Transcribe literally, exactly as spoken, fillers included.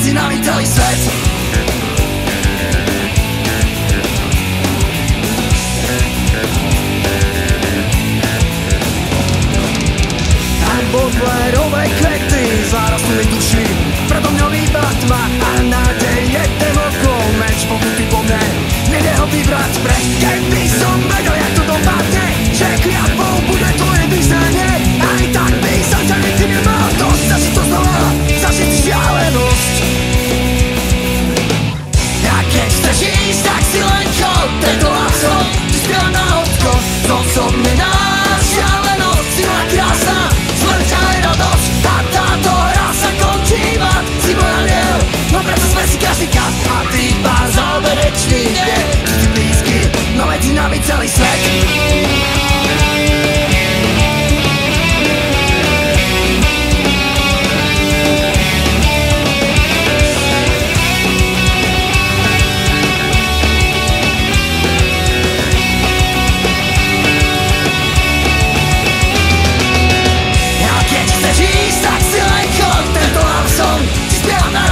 medzi nami celý svet. Bodlerové kvety zarastú mi duši, predo mňou iba tma a nádej je ten okol. Meč pohnutý po mne, nevie ho vybrať preč. Keby som vedel, jak to dopadne, že kliatbou bude tvoje vyznanie, aj tak by som ťa nikdy nemal dosť. Zažiť to znova, zažiť si šialenosť. A keď chceš ísť, tak si len chod, tento hlasom ti spievam na hodko. Som som nená šialenosť, si moja krásna smrť aj radosť. A táto hra sa končí iba, si môj aniel, no preto sme si každý kat. A ty pár záverečný nie, ty si blízky, no medzi nami celý svet. Tak si len chod, tento hlasom ti spievam na